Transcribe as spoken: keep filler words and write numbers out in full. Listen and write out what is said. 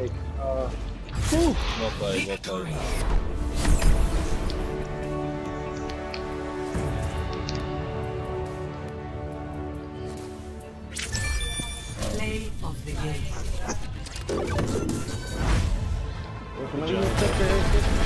mistake. Uh, well played, well played. Play of the game. Good job.